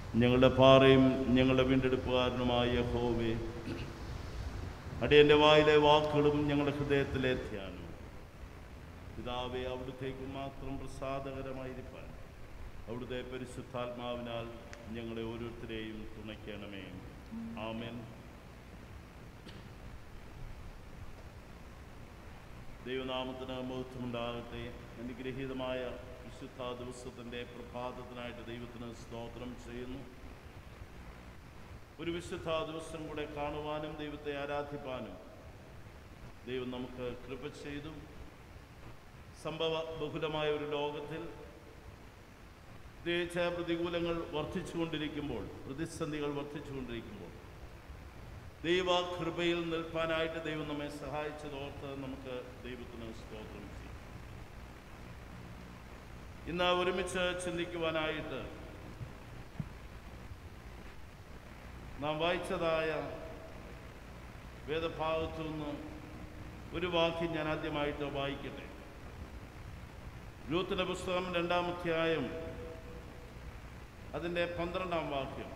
ഞങ്ങളുടെ പാറയും ഞങ്ങളുടെ വീണ്ടെടുപ്പുകാരനുമായ യഹോവേ, അടിയൻ്റെ വായിലെ വാക്കുകളും ഞങ്ങളുടെ ഹൃദയത്തിലെ ധ്യാനവും പിതാവേ, അവിടുത്തേക്ക് മാത്രം പ്രസാദകരമായിരിക്കാൻ അവിടുത്തെ പരിശുദ്ധാത്മാവിനാൽ ഞങ്ങളെ ഓരോരുത്തരെയും തുണയ്ക്കണമേ. ആമേൻ. ദൈവനാമത്തിന് മഹത്വമുണ്ടാകട്ടെ. അനുഗ്രഹീതമായ വിശുദ്ധ ദിവസത്തിൻ്റെ പ്രഭാതത്തിനായിട്ട് ദൈവത്തിന് സ്തോത്രം ചെയ്യുന്നു. ഒരു വിശുദ്ധ ദിവസം കൂടെ കാണുവാനും ദൈവത്തെ ആരാധിപ്പാനും ദൈവം നമുക്ക് കൃപ ചെയ്തു. സംഭവ ബഹുലമായ ഒരു ലോകത്തിൽ പ്രത്യേകിച്ച് പ്രതികൂലങ്ങൾ വർദ്ധിച്ചുകൊണ്ടിരിക്കുമ്പോൾ, പ്രതിസന്ധികൾ വർദ്ധിച്ചുകൊണ്ടിരിക്കുമ്പോൾ ദൈവകൃപയിൽ നിൽപ്പാനായിട്ട് ദൈവം നമ്മെ സഹായിച്ചതോർത്ത് നമുക്ക് ദൈവത്തിന് സ്തോത്രം ചെയ്യും. ഇന്ന് ഒരുമിച്ച് ചിന്തിക്കുവാനായിട്ട് നാം വായിച്ചതായ വേദഭാഗത്തു നിന്ന് ഒരു വാക്യം ഞാൻ ആദ്യമായിട്ട് വായിക്കട്ടെ. രൂത്തിന്റെ പുസ്തകം 2-ാം അധ്യായം അതിൻ്റെ 12-ാം വാക്യം.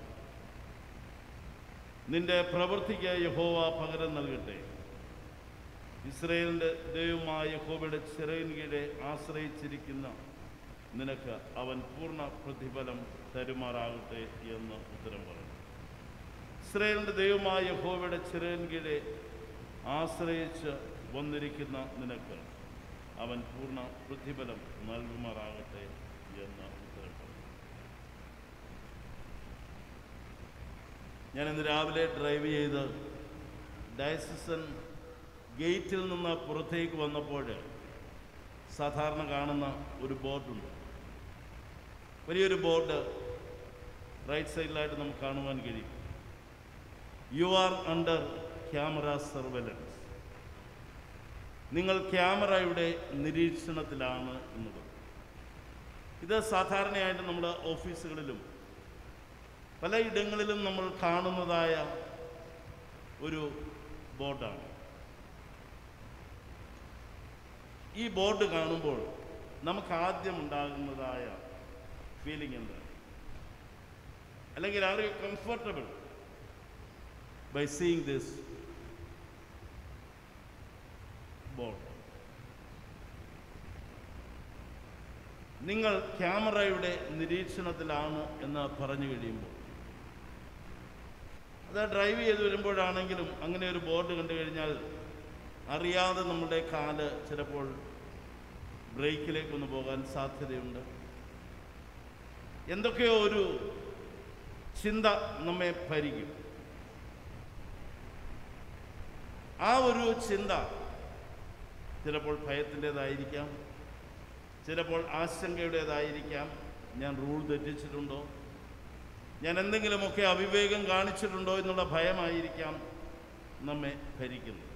നിന്റെ പ്രവൃത്തിക്ക് യഹോവ പകരം നൽകട്ടെ. ഇസ്രായേലിൻ്റെ ദൈവമായ യഹോവയുടെ ചിറകിൻ കീഴെ ആശ്രയിച്ചിരിക്കുന്ന നിനക്ക് അവൻ പൂർണ്ണ പ്രതിഫലം തരുമാറാകട്ടെ എന്ന് ഉത്തരം പറഞ്ഞു. ഇസ്രായേലിൻ്റെ ദൈവമായ യഹോവയുടെ ചിറകിൻ കീഴെ ആശ്രയിച്ച് വന്നിരിക്കുന്ന നിനക്ക് അവൻ പൂർണ്ണ പ്രതിഫലം നൽകുമാറാകട്ടെ എന്ന് ഉത്തരം പറഞ്ഞു. ഞാൻ ഇന്ന് രാവിലെ ഡ്രൈവ് ചെയ്ത് ഡയസിസൺ ഗേറ്റിൽ നിന്ന് പുറത്തേക്ക് വന്നപ്പോൾ സാധാരണ കാണുന്ന ഒരു ബോർഡുണ്ട്. വലിയൊരു ബോർഡ് റൈറ്റ് സൈഡിലായിട്ട് നമുക്ക് കാണുവാൻ കഴിയും. You are under camera surveillance. നിങ്ങൾ ക്യാമറയുടെ നിരീക്ഷണത്തിലാണ് എന്നത്. ഇത് സാധാരണയായിട്ട് നമ്മുടെ ഓഫീസുകളിലും പലയിടങ്ങളിലും നമ്മൾ കാണുന്നതായ ഒരു ബോർഡാണ്. ഈ ബോർഡ് കാണുമ്പോൾ നമുക്ക് ആദ്യം ഉണ്ടാകുന്നതായ ഫീലിംഗ് എന്താണ്? അല്ലെങ്കിൽ are you comfortable by seeing this board? നിങ്ങൾ ക്യാമറയുടെ നിരീക്ഷണത്തിലാണ് എന്ന് പറഞ്ഞു കഴിയുമ്പോൾ, അത് ഡ്രൈവ് ചെയ്ത് വരുമ്പോഴാണെങ്കിലും അങ്ങനെ ഒരു ബോർഡ് കണ്ടു കഴിഞ്ഞാൽ അറിയാതെ നമ്മുടെ കാല് ചിലപ്പോൾ ബ്രേക്കിലേക്കൊന്ന് പോകാൻ സാധ്യതയുണ്ട്. എന്തൊക്കെയോ ഒരു ചിന്ത നമ്മെ ഭരിക്കും. ആ ഒരു ചിന്ത ചിലപ്പോൾ ഭയത്തിൻ്റെതായിരിക്കാം, ചിലപ്പോൾ ആശങ്കയുടേതായിരിക്കാം. ഞാൻ റൂൾ തെറ്റിച്ചിട്ടുണ്ടോ, ഞാൻ എന്തെങ്കിലുമൊക്കെ അവിവേകം കാണിച്ചിട്ടുണ്ടോ എന്നുള്ള ഭയമായിരിക്കാം നമ്മെ ഭരിക്കുന്നത്.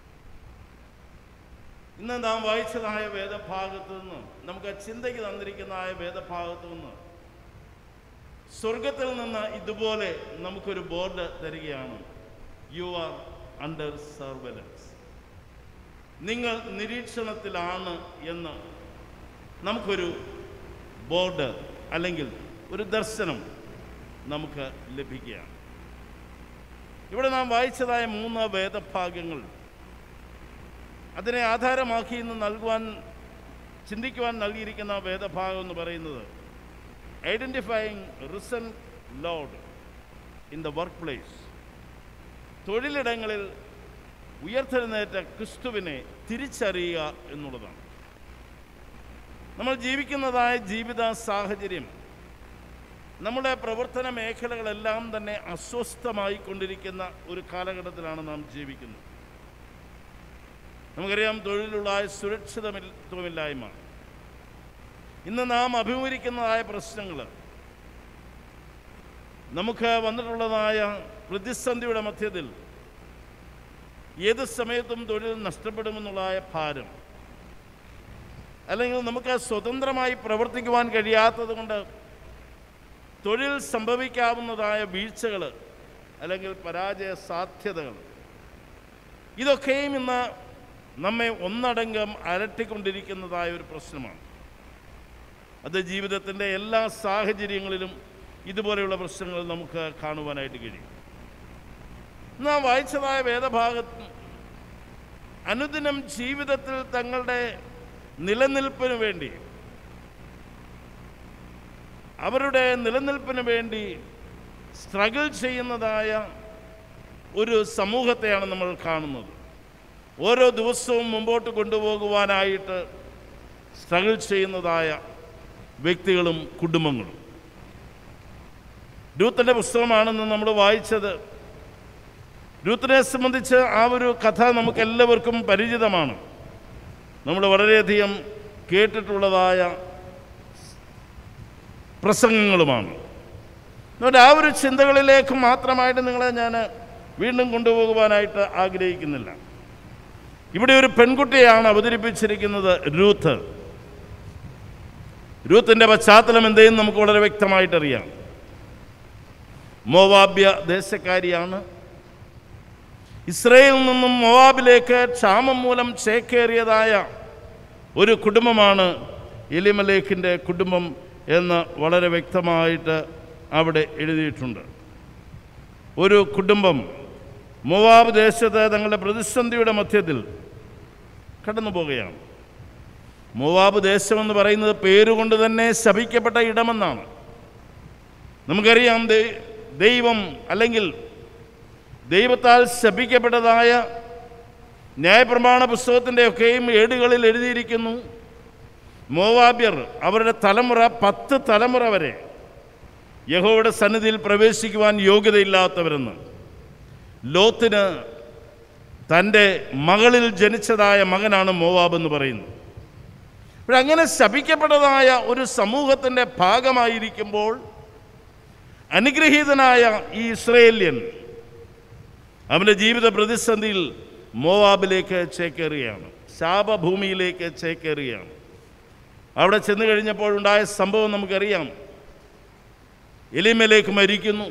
ഇന്ന് നാം വായിച്ചതായ വേദഭാഗത്തു നിന്ന്, നമുക്ക് ചിന്തയ്ക്ക് തന്നിരിക്കുന്നതായ വേദഭാഗത്തു നിന്ന് സ്വർഗത്തിൽ നിന്ന് ഇതുപോലെ നമുക്കൊരു ബോർഡ് തരികയാണ്. You are under surveillance. നിങ്ങൾ നിരീക്ഷണത്തിലാണ് എന്ന് നമുക്കൊരു ബോർഡ് അല്ലെങ്കിൽ ഒരു ദർശനം നമുക്ക് ലഭിക്കുകയാണ്. ഇവിടെ നാം വായിച്ചതായ 3 വേദഭാഗങ്ങൾ, അതിനെ ആധാരമാക്കി ഇന്ന് ചിന്തിക്കുവാൻ നൽകിയിരിക്കുന്ന വേദഭാഗം എന്ന് പറയുന്നത് identifying risen lord in the workplace. തൊഴിലിടങ്ങളിൽ ഉയർത്തെഴുന്നേറ്റ ക്രിസ്തുവിനെ തിരിച്ചറിയുക എന്നുള്ളതാണ്. നമ്മൾ ജീവിക്കുന്നതായ ജീവിത സാഹചര്യം, നമ്മുടെ പ്രവർത്തന മേഖലകളെല്ലാം തന്നെ അസ്വസ്ഥമായി കൊണ്ടിരിക്കുന്ന ഒരു കാലഘട്ടത്തിലാണ് നാം ജീവിക്കുന്നത്. നമുക്കറിയാം, തൊഴിലുള്ള സുരക്ഷിതത്വമില്ലായ്മ, ഇന്ന് നാം അഭിമുഖീകരിക്കുന്നതായ പ്രശ്നങ്ങൾ, നമുക്ക് വന്നിട്ടുള്ളതായ പ്രതിസന്ധിയുടെ മധ്യത്തിൽ ഏത് സമയത്തും തൊഴിൽ നഷ്ടപ്പെടുമെന്നുള്ളതായ ഭാരം, അല്ലെങ്കിൽ നമുക്ക് സ്വതന്ത്രമായി പ്രവർത്തിക്കുവാൻ കഴിയാത്തത് കൊണ്ട് തൊഴിൽ സംഭവിക്കാവുന്നതായ വീഴ്ചകൾ അല്ലെങ്കിൽ പരാജയ സാധ്യതകൾ, ഇതൊക്കെയും ഇന്ന് നമ്മെ ഒന്നടങ്കം അലട്ടിക്കൊണ്ടിരിക്കുന്നതായ ഒരു പ്രശ്നമാണ്. അത് ജീവിതത്തിൻ്റെ എല്ലാ സാഹചര്യങ്ങളിലും ഇതുപോലെയുള്ള പ്രശ്നങ്ങൾ നമുക്ക് കാണുവാനായിട്ട് കഴിയും. നാം വായിച്ചതായ വേദഭാഗത്ത് അനുദിനം ജീവിതത്തിൽ തങ്ങളുടെ നിലനിൽപ്പിന് വേണ്ടി, അവരുടെ നിലനിൽപ്പിന് വേണ്ടി സ്ട്രഗിൾ ചെയ്യുന്നതായ ഒരു സമൂഹത്തെയാണ് നമ്മൾ കാണുന്നത്. ഓരോ ദിവസവും മുമ്പോട്ട് കൊണ്ടുപോകുവാനായിട്ട് സ്ട്രഗിൾ ചെയ്യുന്നതായ വ്യക്തികളും കുടുംബങ്ങളും. രൂത്തിൻ്റെ പുസ്തകമാണെന്ന് നമ്മൾ വായിച്ചത്. രൂത്തിനെ സംബന്ധിച്ച് ആ ഒരു കഥ നമുക്കെല്ലാവർക്കും പരിചിതമാണ്. നമ്മൾ വളരെയധികം കേട്ടിട്ടുള്ളതായ പ്രസംഗങ്ങളുമാണ്. അതുകൊണ്ട് ആ ഒരു ചിന്തകളിലേക്ക് മാത്രമായിട്ട് നിങ്ങളെ ഞാൻ വീണ്ടും കൊണ്ടുപോകുവാനായിട്ട് ആഗ്രഹിക്കുന്നില്ല. ഇവിടെ ഒരു പെൺകുട്ടിയാണ് അവതരിപ്പിച്ചിരിക്കുന്നത്, രൂത്ത്. രൂത്തിൻ്റെ പശ്ചാത്തലം എന്തെന്ന് നമുക്ക് വളരെ വ്യക്തമായിട്ടറിയാം. മോവാബ്യ ദേശക്കാരിയാണ്. ഇസ്രയേലിൽ നിന്നും മോവാബിലേക്ക് ക്ഷാമം മൂലം ചേക്കേറിയതായ ഒരു കുടുംബമാണ് എലിമലേക്കിൻ്റെ കുടുംബം എന്ന് വളരെ വ്യക്തമായിട്ട് അവിടെ എഴുതിയിട്ടുണ്ട്. ഒരു കുടുംബം മോവാബ് ദേശത്ത് തങ്ങളുടെ പ്രതിസന്ധിയുടെ മധ്യത്തിൽ കടന്നു പോകുകയാണ്. മോവാബ് ദേശമെന്ന് പറയുന്നത് പേരുകൊണ്ട് തന്നെ ശപിക്കപ്പെട്ട ഇടമെന്നാണ്. നമുക്കറിയാം, ദൈവം അല്ലെങ്കിൽ ദൈവത്താൽ ശപിക്കപ്പെട്ടതായ ന്യായപ്രമാണ പുസ്തകത്തിൻ്റെയൊക്കെയും ഏടുകളിൽ എഴുതിയിരിക്കുന്നു, മോവാബ്യർ അവരുടെ തലമുറ 10 തലമുറ വരെ യഹോവയുടെ സന്നിധിയിൽ പ്രവേശിക്കുവാൻ യോഗ്യതയില്ലാത്തവരെന്ന്. ലോത്തിന് തൻ്റെ മകളിൽ ജനിച്ചതായ മകനാണ് മോവാബ് എന്ന് പറയുന്നത്. അപ്പോഴങ്ങനെ ശപിക്കപ്പെട്ടതായ ഒരു സമൂഹത്തിൻ്റെ ഭാഗമായിരിക്കുമ്പോൾ അനുഗ്രഹീതനായ ഈ ഇസ്രയേല്യൻ അവൻ്റെ ജീവിത പ്രതിസന്ധിയിൽ മോവാബിലേക്ക് ചേക്കേറുകയാണ്, ശാപഭൂമിയിലേക്ക് ചേക്കേറുകയാണ്. അവിടെ ചെന്ന് കഴിഞ്ഞപ്പോഴുണ്ടായ സംഭവം നമുക്കറിയാം. എലിമേലേക്ക് മരിക്കുന്നു.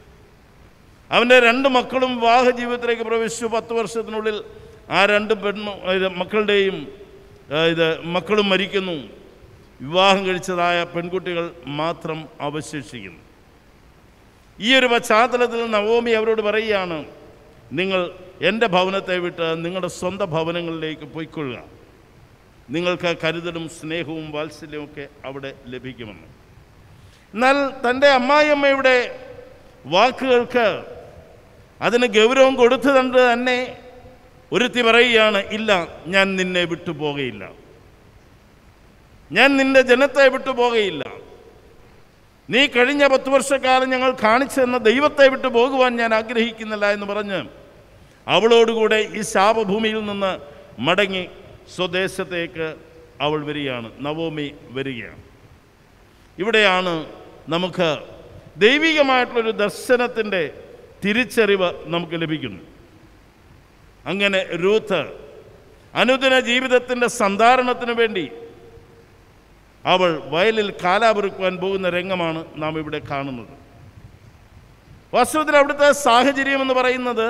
അവൻ്റെ 2 മക്കളും വിവാഹ ജീവിതത്തിലേക്ക് പ്രവേശിച്ചു. 10 വർഷത്തിനുള്ളിൽ ആ 2 മക്കളുടെയും മക്കളും മരിക്കുന്നു. വിവാഹം കഴിച്ചതായ പെൺകുട്ടികൾ മാത്രം അവശേഷിക്കുന്നു. ഈ ഒരു പശ്ചാത്തലത്തിൽ നവോമി അവരോട് പറയുകയാണ്, നിങ്ങൾ എൻ്റെ ഭവനത്തെ വിട്ട് നിങ്ങളുടെ സ്വന്തം ഭവനങ്ങളിലേക്ക് പോയിക്കൊള്ളുക. നിങ്ങൾക്ക് കരുതലും സ്നേഹവും വാത്സല്യവും ഒക്കെ അവിടെ ലഭിക്കുമെന്ന്. എന്നാൽ തൻ്റെ അമ്മായിയമ്മയുടെ വാക്കുകൾക്ക് അതിന് ഗൗരവം കൊടുത്തുകൊണ്ട് തന്നെ ഒരുത്തി പറയുകയാണ്, ഇല്ല, ഞാൻ നിന്നെ വിട്ടുപോകയില്ല, ഞാൻ നിൻ്റെ ജനത്തെ വിട്ടുപോകയില്ല. നീ കഴിഞ്ഞ 10 വർഷക്കാലം ഞങ്ങൾ കാണിച്ചു തന്ന ദൈവത്തെ വിട്ടു പോകുവാൻ ഞാൻ ആഗ്രഹിക്കുന്നില്ല എന്ന് പറഞ്ഞ് അവളോടുകൂടെ ഈ ശാപഭൂമിയിൽ നിന്ന് മടങ്ങി സ്വദേശത്തേക്ക് അവൾ വരികയാണ്, നവോമി വരികയാണ്. ഇവിടെയാണ് നമുക്ക് ദൈവികമായിട്ടുള്ളൊരു ദർശനത്തിൻ്റെ തിരിച്ചറിവ് നമുക്ക് ലഭിക്കുന്നു. അങ്ങനെ രൂത്ത് അനുദിന ജീവിതത്തിൻ്റെ സന്ധാരണത്തിന് വേണ്ടി അവൾ വയലിൽ കാലാപെറുക്കുവാൻ പോകുന്ന രംഗമാണ് നാം ഇവിടെ കാണുന്നത്. വാസ്തവത്തിൽ അവിടുത്തെ സാഹചര്യം എന്ന് പറയുന്നത്,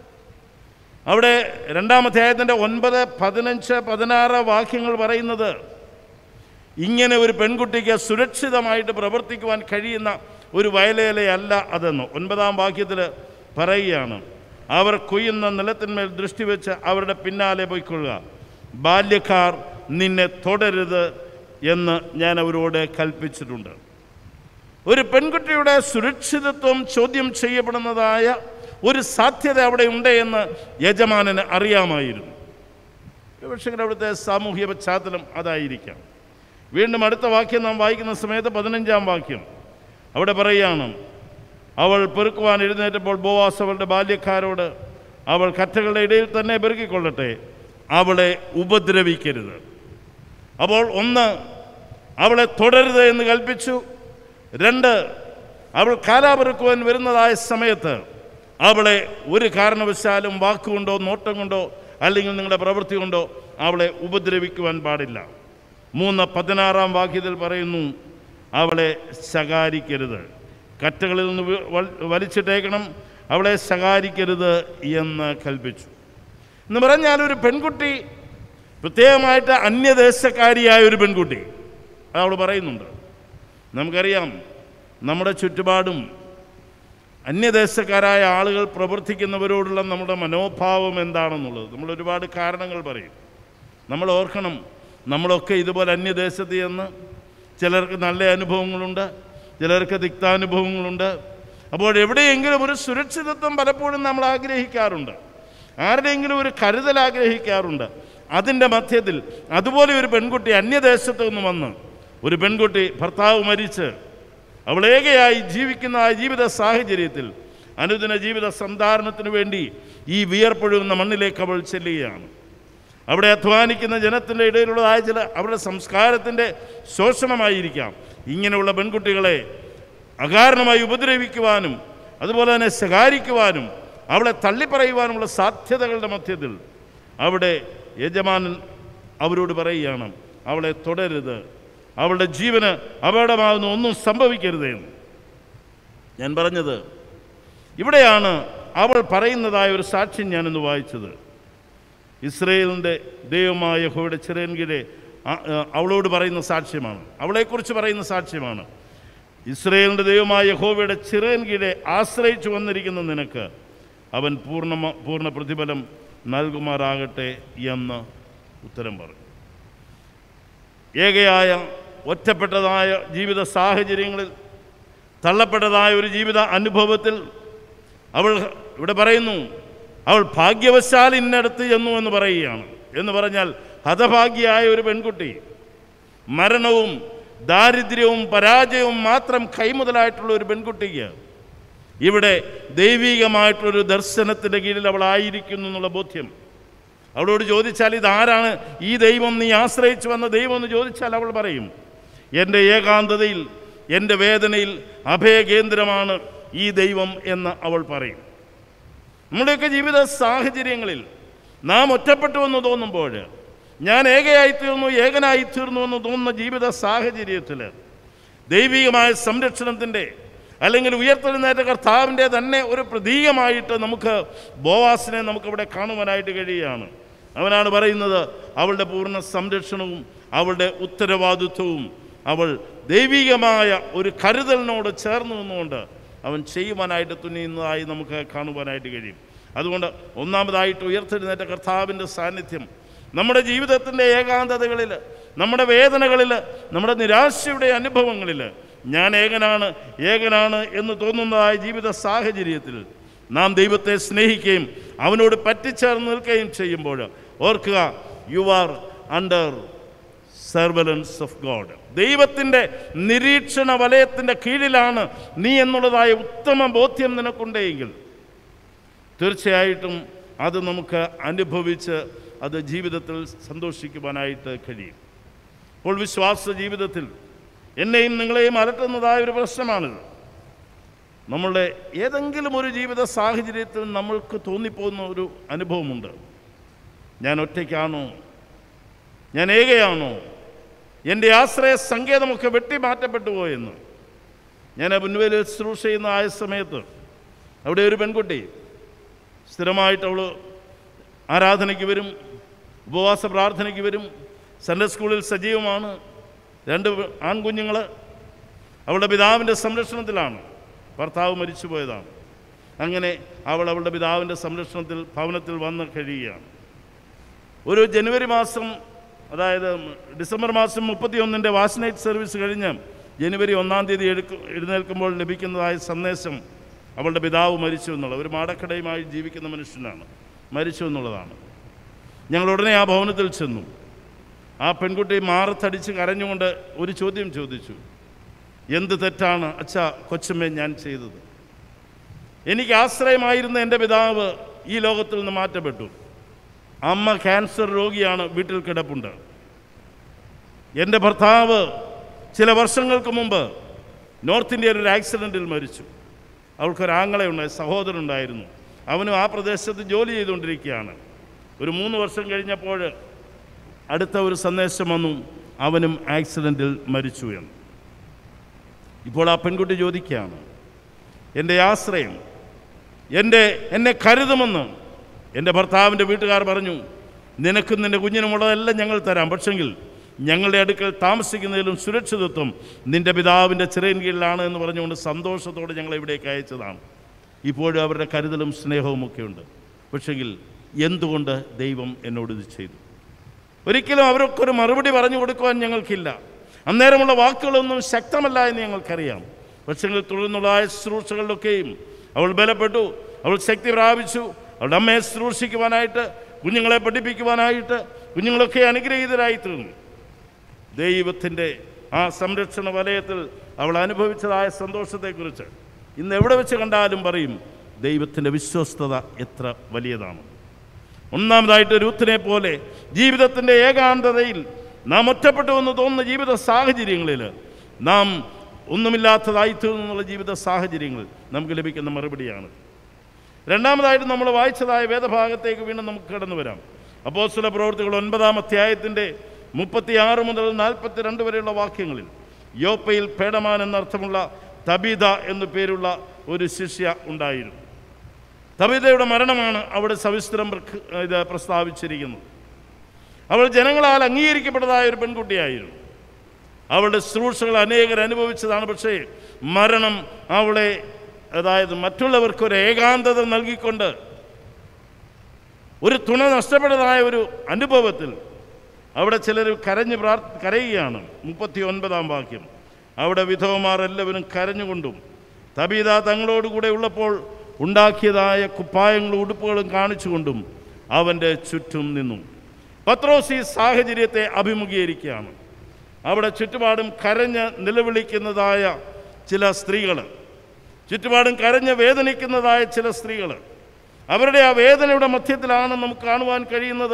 അവിടെ 2-ാം അധ്യായത്തിൻ്റെ 9, 15, 16 വാക്യങ്ങൾ പറയുന്നത് ഇങ്ങനെ ഒരു പെൺകുട്ടിക്ക് സുരക്ഷിതമായിട്ട് പ്രവർത്തിക്കുവാൻ കഴിയുന്ന ഒരു വയലേലയല്ല അതെന്ന്. 9-ാം വാക്യത്തിൽ പറയുകയാണ്, അവർ കൊയ്യുന്ന നിലത്തിന്മേൽ ദൃഷ്ടി വെച്ച് അവരുടെ പിന്നാലെ പോയിക്കൊള്ളുക, ബാല്യക്കാർ നിന്നെ തുടരുത് എന്ന് ഞാൻ അവരോട് കൽപ്പിച്ചിട്ടുണ്ട്. ഒരു പെൺകുട്ടിയുടെ സുരക്ഷിതത്വം ചോദ്യം ചെയ്യപ്പെടുന്നതായ ഒരു സാധ്യത അവിടെ ഉണ്ട് എന്ന് യജമാനന് അറിയാമായിരുന്നു. പക്ഷേ അവിടുത്തെ സാമൂഹ്യ പശ്ചാത്തലം അതായിരിക്കാം. വീണ്ടും അടുത്ത വാക്യം നാം വായിക്കുന്ന സമയത്ത് 15-ാം വാക്യം അവിടെ പറയുകയാണ്, അവൾ പെറുക്കുവാൻ എഴുന്നേറ്റപ്പോൾ ബോവാസ് അവളുടെ ബാല്യക്കാരോട്, അവൾ കറ്റകളുടെ ഇടയിൽ തന്നെ പെറുക്കിക്കൊള്ളട്ടെ, അവളെ ഉപദ്രവിക്കരുത്. അപ്പോൾ 1, അവളെ തുടരുത് എന്ന് കൽപ്പിച്ചു. 2, അവൾ കാലാപെറുക്കുവാൻ വരുന്നതായ സമയത്ത് അവളെ ഒരു കാരണവശാലും വാക്കുകൊണ്ടോ നോട്ടം കൊണ്ടോ അല്ലെങ്കിൽ നിങ്ങളുടെ പ്രവൃത്തി കൊണ്ടോ അവളെ ഉപദ്രവിക്കുവാൻ പാടില്ല. 3, 16-ാം വാക്യത്തിൽ പറയുന്നു, അവളെ ശകാരിക്കരുത്, കറ്റകളിൽ നിന്ന് വലിച്ചിട്ടേക്കണം, അവളെ ശകാരിക്കരുത് എന്ന് കൽപ്പിച്ചു. എന്ന് പറഞ്ഞാൽ ഒരു പെൺകുട്ടി, പ്രത്യേകമായിട്ട് അന്യദേശക്കാരിയായ ഒരു പെൺകുട്ടി, അവൾ പറയുന്നുണ്ട്. നമുക്കറിയാം, നമ്മുടെ ചുറ്റുപാടും അന്യദേശക്കാരായ ആളുകൾ പ്രവർത്തിക്കുന്നവരോടുള്ള നമ്മുടെ മനോഭാവം എന്താണെന്നുള്ളത് നമ്മൾ ഒരുപാട് കാരണങ്ങൾ പറയും. നമ്മൾ ഓർക്കണം, നമ്മളൊക്കെ ഇതുപോലെ അന്യദേശത്ത് ചെന്ന് ചിലർക്ക് നല്ല അനുഭവങ്ങളുണ്ട്, ചിലർക്ക് തിക്താനുഭവങ്ങളുണ്ട്. അപ്പോൾ എവിടെയെങ്കിലും ഒരു സുരക്ഷിതത്വം പലപ്പോഴും നമ്മൾ ആഗ്രഹിക്കാറുണ്ട്, ആരുടെയെങ്കിലും ഒരു കരുതൽ ആഗ്രഹിക്കാറുണ്ട്. അതിൻ്റെ മധ്യത്തിൽ അതുപോലെ ഒരു പെൺകുട്ടി അന്യദേശത്ത് നിന്ന് വന്ന്, ഒരു പെൺകുട്ടി ഭർത്താവ് മരിച്ച് അവളേകയായി ജീവിക്കുന്ന ആ ജീവിത സാഹചര്യത്തിൽ അനുദിന ജീവിത സന്ധാരണത്തിന് വേണ്ടി ഈ വിയർപ്പൊഴുകുന്ന മണ്ണിലേക്ക് അവൾ ചെല്ലുകയാണ്. അവിടെ അധ്വാനിക്കുന്ന ജനത്തിൻ്റെ ഇടയിലുള്ളതായ ചില അവരുടെ സംസ്കാരത്തിൻ്റെ ശോഷണമായിരിക്കാം ഇങ്ങനെയുള്ള പെൺകുട്ടികളെ അകാരണമായി ഉപദ്രവിക്കുവാനും അതുപോലെ തന്നെ ശകാരിക്കുവാനും അവളെ തള്ളിപ്പറയുവാനുമുള്ള സാധ്യതകളുടെ മധ്യത്തിൽ അവിടെ യജമാനൻ അവരോട് പറയുകയാണ്, അവളെ തുടരുത്, അവളുടെ ജീവന് അപകടമാകുന്ന ഒന്നും സംഭവിക്കരുത് എന്ന്. ഞാൻ പറഞ്ഞത് ഇവിടെയാണ് അവൾ പറയുന്നതായ ഒരു സാക്ഷ്യം ഞാനിന്ന് വായിച്ചത്. ഇസ്രയേലിൻ്റെ ദൈവമായ യഹോവയുടെ ചിറകിൻകീഴെ അവളോട് പറയുന്ന സാക്ഷ്യമാണ്, അവളെക്കുറിച്ച് പറയുന്ന സാക്ഷ്യമാണ്. ഇസ്രയേലിൻ്റെ ദൈവമായ യഹോവയുടെ ചിറകിൻകീഴെ ആശ്രയിച്ചു വന്നിരിക്കുന്ന നിനക്ക് അവൻ പൂർണ്ണ പ്രതിഫലം നൽകുമാറാകട്ടെ എന്ന് ഉത്തരം പറഞ്ഞു. ഏകയായ ഒറ്റപ്പെട്ടതായ ജീവിത സാഹചര്യങ്ങളിൽ തള്ളപ്പെട്ടതായ ഒരു ജീവിത അനുഭവത്തിൽ അവൾ ഇവിടെ പറയുന്നു, അവൾ ഭാഗ്യവശാൽ ഇന്നടത്ത് ചെന്നു എന്ന് പറയുകയാണ്. എന്ന് പറഞ്ഞാൽ ഹതഭാഗ്യയായ ഒരു പെൺകുട്ടി മരണവും ദാരിദ്ര്യവും പരാജയവും മാത്രം കൈമുതലായിട്ടുള്ള ഒരു പെൺകുട്ടിക്ക് ഇവിടെ ദൈവികമായിട്ടുള്ളൊരു ദർശനത്തിൻ്റെ കീഴിൽ അവളായിരിക്കുന്നു എന്നുള്ള ബോധ്യം. അവളോട് ചോദിച്ചാൽ ഇതാരാണ് ഈ ദൈവം, നീ ആശ്രയിച്ചു വന്ന ദൈവം എന്ന് ചോദിച്ചാൽ അവൾ പറയും, എൻ്റെ ഏകാന്തതയിൽ എൻ്റെ വേദനയിൽ അഭയകേന്ദ്രമാണ് ഈ ദൈവം എന്ന് അവൾ പറയും. നമ്മുടെയൊക്കെ ജീവിത സാഹചര്യങ്ങളിൽ നാം ഒറ്റപ്പെട്ടു എന്ന് തോന്നുമ്പോൾ, ഞാൻ ഏകനായിത്തീർന്നു എന്ന് തോന്നുന്ന ജീവിത സാഹചര്യത്തിൽ ദൈവികമായ സംരക്ഷണത്തിൻ്റെ അല്ലെങ്കിൽ ഉയർത്തെഴുന്നേറ്റ കർത്താവിൻ്റെ തന്നെ ഒരു പ്രതീകമായിട്ട് നമുക്ക് ബോവാസിനെ നമുക്കിവിടെ കാണുവാനായിട്ട് കഴിയുകയാണ്. അവനാണ് പറയുന്നത്, അവളുടെ പൂർണ്ണ സംരക്ഷണവും അവളുടെ ഉത്തരവാദിത്വവും അവൾ ദൈവികമായ ഒരു കരുതലിനോട് ചേർന്ന് നിന്നുകൊണ്ട് അവൻ ചെയ്യുവാനായിട്ട് തുനിയുന്നതായി നമുക്ക് കാണുവാനായിട്ട് കഴിയും. അതുകൊണ്ട് ഒന്നാമതായിട്ട് ഉയർത്തെഴുന്നേറ്റ കർത്താവിൻ്റെ സാന്നിധ്യം നമ്മുടെ ജീവിതത്തിൻ്റെ ഏകാന്തതകളിൽ, നമ്മുടെ വേദനകളിൽ, നമ്മുടെ നിരാശയുടെ അനുഭവങ്ങളിൽ ഞാൻ ഏകനാണ് എന്ന് തോന്നുന്നതായ ജീവിത സാഹചര്യത്തിൽ നാം ദൈവത്തെ സ്നേഹിക്കുകയും അവനോട് പറ്റിച്ചേർന്ന് നിൽക്കുകയും ചെയ്യുമ്പോൾ ഓർക്കുക, you are under surveillance of God. ദൈവത്തിൻ്റെ നിരീക്ഷണ വലയത്തിൻ്റെ കീഴിലാണ് നീ എന്നുള്ളതായ ഉത്തമ ബോധ്യം നിനക്കുണ്ടെങ്കിൽ തീർച്ചയായിട്ടും അത് നമുക്ക് അനുഭവിച്ച് അത് ജീവിതത്തിൽ സന്തോഷിക്കുവാനായിട്ട് കഴിയും. അപ്പോൾ വിശ്വാസ ജീവിതത്തിൽ എന്നെയും നിങ്ങളെയും അലട്ടുന്നതായ ഒരു പ്രശ്നമാണിത്. നമ്മളുടെ ഏതെങ്കിലും ഒരു ജീവിത സാഹചര്യത്തിൽ നമ്മൾക്ക് തോന്നിപ്പോകുന്ന ഒരു അനുഭവമുണ്ട്. ഞാൻ ഒറ്റയ്ക്കാണോ? ഞാൻ ഏകയാണോ? എൻ്റെ ആശ്രയ സങ്കേതമൊക്കെ വെട്ടിമാറ്റപ്പെട്ടു പോയെന്ന്. ഞാൻ മുൻവേൽ ശുശ്രൂഷ ചെയ്യുന്ന ആയ സമയത്ത് അവിടെ ഒരു പെൺകുട്ടി സ്ഥിരമായിട്ട് അവൾ ആരാധനയ്ക്ക് വരും, ഉപവാസ പ്രാർത്ഥനയ്ക്ക് വരും, സൺഡേ സ്കൂളിൽ സജീവമാണ്. 2 ആൺകുഞ്ഞുങ്ങൾ. അവളുടെ പിതാവിൻ്റെ സംരക്ഷണത്തിലാണ്, ഭർത്താവ് മരിച്ചു പോയതാണ്. അങ്ങനെ അവളുടെ പിതാവിൻ്റെ സംരക്ഷണത്തിൽ ഭവനത്തിൽ വന്ന് കഴിയുകയാണ്. ഒരു ജനുവരി മാസം, അതായത് ഡിസംബർ മാസം 31 വാസ്നൈറ്റ് സർവീസ് കഴിഞ്ഞ് ജനുവരി 1 തീയതി എഴുന്നേൽക്കുമ്പോൾ ലഭിക്കുന്നതായ സന്ദേശം അവളുടെ പിതാവ് മരിച്ചു എന്നുള്ള, ഒരു മാടക്കടയുമായി ജീവിക്കുന്ന മനുഷ്യനാണ്, മരിച്ചു എന്നുള്ളതാണ്. ഞങ്ങൾ ഉടനെ ആ ഭവനത്തിൽ ചെന്നു. ആ പെൺകുട്ടി മാറത്തടിച്ച് കരഞ്ഞുകൊണ്ട് ഒരു ചോദ്യം ചോദിച്ചു, എന്ത് തെറ്റാണ് അച്ഛാ കൊച്ചമ്മേ ഞാൻ ചെയ്തത്? എനിക്ക് ആശ്രയമായിരുന്ന എൻ്റെ പിതാവ് ഈ ലോകത്തിൽ നിന്ന് മാറ്റപ്പെട്ടു. അമ്മ ക്യാൻസർ രോഗിയാണ്, വീട്ടിൽ കിടപ്പുണ്ട്. എൻ്റെ ഭർത്താവ് ചില വർഷങ്ങൾക്ക് മുമ്പ് നോർത്ത് ഇന്ത്യയിൽ ഒരു ആക്സിഡൻറ്റിൽ മരിച്ചു. അവൾക്കൊരാങ്ങളയുണ്ടായി, സഹോദരനുണ്ടായിരുന്നു. അവനും ആ പ്രദേശത്ത് ജോലി ചെയ്തുകൊണ്ടിരിക്കുകയാണ്. ഒരു 3 വർഷം കഴിഞ്ഞപ്പോൾ അടുത്ത ഒരു സന്ദേശം വന്നു, അവനും ആക്സിഡൻറ്റിൽ മരിച്ചു എന്ന്. ഇപ്പോൾ ആ പെൺകുട്ടി ചോദിക്കുകയാണ്, എൻ്റെ ആശ്രയം, എന്നെ കരുതുമെന്ന് എൻ്റെ ഭർത്താവിൻ്റെ വീട്ടുകാർ പറഞ്ഞു. നിനക്കും നിൻ്റെ കുഞ്ഞിനുമുള്ളതെല്ലാം ഞങ്ങൾ തരാം, പക്ഷെങ്കിൽ ഞങ്ങളുടെ അടുക്കൽ താമസിക്കുന്നതിലും സുരക്ഷിതത്വം നിൻ്റെ പിതാവിൻ്റെ ചിറയിൻ കീഴിലാണ് എന്ന് പറഞ്ഞുകൊണ്ട് സന്തോഷത്തോടെ ഞങ്ങളെ ഇവിടേക്ക് അയച്ചതാണ്. ഇപ്പോഴും അവരുടെ കരുതലും സ്നേഹവും ഒക്കെയുണ്ട്. പക്ഷെങ്കിൽ എന്തുകൊണ്ട് ദൈവം എന്നോട് ഇത് ചെയ്തു? ഒരിക്കലും അവർക്കൊരു മറുപടി പറഞ്ഞു കൊടുക്കുവാൻ ഞങ്ങൾക്കില്ല. അന്നേരമുള്ള വാക്കുകളൊന്നും ശക്തമല്ല എന്ന് ഞങ്ങൾക്കറിയാം. പക്ഷെങ്കിൽ തുടർന്നുള്ള ശുശ്രൂഷകളിലൊക്കെയും അവൾ ബലപ്പെട്ടു, അവൾ ശക്തി പ്രാപിച്ചു. അവളുടെ അമ്മയെ ശുശ്രൂഷിക്കുവാനായിട്ട്, കുഞ്ഞുങ്ങളെ പഠിപ്പിക്കുവാനായിട്ട്, കുഞ്ഞുങ്ങളൊക്കെ അനുഗ്രഹീതരായി തീർന്നു. ദൈവത്തിൻ്റെ ആ സംരക്ഷണ വലയത്തിൽ അവൾ അനുഭവിച്ചതായ സന്തോഷത്തെക്കുറിച്ച് ഇന്ന് എവിടെ വെച്ച് കണ്ടാലും പറയും, ദൈവത്തിൻ്റെ വിശ്വസ്തത എത്ര വലിയതാണ്. ഒന്നാമതായിട്ട് രൂത്തിനെ പോലെ ജീവിതത്തിൻ്റെ ഏകാന്തതയിൽ നാം ഒറ്റപ്പെട്ടു എന്ന് തോന്നുന്ന ജീവിത സാഹചര്യങ്ങളിൽ, നാം ഒന്നുമില്ലാത്തതായി തീർന്നുള്ള ജീവിത സാഹചര്യങ്ങൾ നമുക്ക് ലഭിക്കുന്ന മറുപടിയാണ്. രണ്ടാമതായിട്ട് നമ്മൾ വായിച്ചതായ വേദഭാഗത്തേക്ക് വീണ്ടും നമുക്ക് കടന്നു വരാം. അപ്പോസ്തല പ്രവൃത്തികൾ 9-ാം അധ്യായത്തിൻ്റെ 36 മുതൽ 42 വരെയുള്ള വാക്യങ്ങളിൽ യോപ്പയിൽ പേടമാൻ എന്നർത്ഥമുള്ള തബീത എന്നു പേരുള്ള ഒരു ശിഷ്യ ഉണ്ടായിരുന്നു. തബീതയുടെ മരണമാണ് അവിടെ സവിസ്തരം പ്രസ്താവിച്ചിരിക്കുന്നത്. അവൾ ജനങ്ങളാൽ അംഗീകരിക്കപ്പെട്ടതായ ഒരു പെൺകുട്ടിയായിരുന്നു. അവളുടെ ശുശ്രൂഷകൾ അനേകർ അനുഭവിച്ചതാണ്. പക്ഷേ മരണം അവളെ, അതായത് മറ്റുള്ളവർക്കൊരു ഏകാന്തത നൽകിക്കൊണ്ട് ഒരു തുണ നഷ്ടപ്പെട്ടതായ ഒരു അനുഭവത്തിൽ അവിടെ ചിലർ കരയുകയാണ്. 39-ാം വാക്യം, അവിടെ വിധവമാർ എല്ലാവരും കരഞ്ഞുകൊണ്ടും തബീത തങ്ങളോടുകൂടെ ഉള്ളപ്പോൾ ഉണ്ടാക്കിയതായ കുപ്പായങ്ങളും ഉടുപ്പുകളും കാണിച്ചുകൊണ്ടും അവൻ്റെ ചുറ്റും നിന്നു. പത്രോസ് ഈ സാഹചര്യത്തെ അഭിമുഖീകരിക്കുകയാണ്. അവിടെ ചുറ്റുപാടും കരഞ്ഞ് നിലവിളിക്കുന്നതായ ചില സ്ത്രീകൾ, ചുറ്റുപാടും കരഞ്ഞ് വേദനിക്കുന്നതായ ചില സ്ത്രീകൾ, അവരുടെ ആ വേദനയുടെ മധ്യത്തിലാണ് നമുക്ക് കാണുവാൻ കഴിയുന്നത്